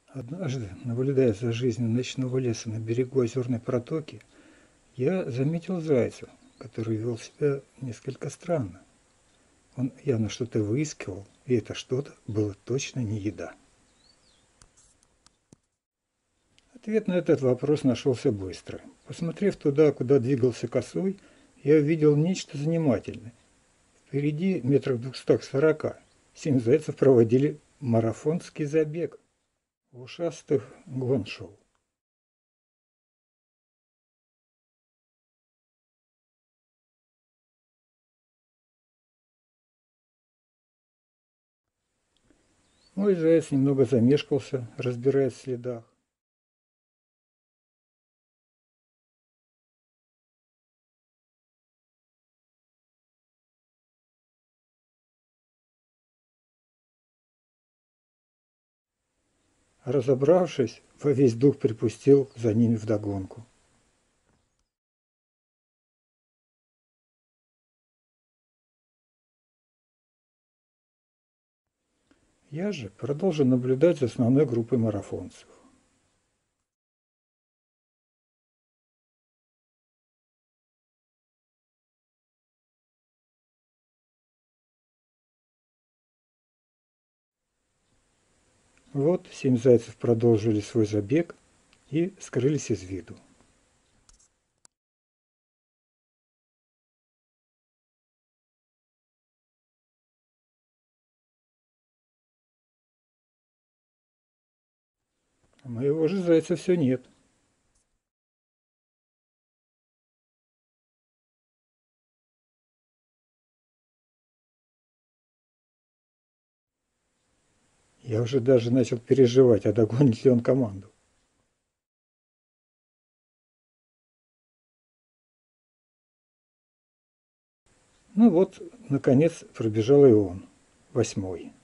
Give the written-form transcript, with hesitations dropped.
Однажды, наблюдая за жизнью ночного леса на берегу озерной протоки, я заметил зайца, который вел себя несколько странно. Он явно что-то выискивал, и это что-то было точно не еда. Ответ на этот вопрос нашелся быстро. Посмотрев туда, куда двигался косой, я увидел нечто занимательное. Впереди, метрах 240, 7 зайцев проводили марафонский забег в ушастых гоншоу. Мой заяц немного замешкался, разбираясь в следах. Разобравшись, во весь дух припустил за ними вдогонку. Я же продолжил наблюдать за основной группой марафонцев. Вот 7 зайцев продолжили свой забег и скрылись из виду. А моего же зайца все нет. Я уже даже начал переживать, а догонит ли он команду. Ну вот, наконец, пробежал и он, 8-й.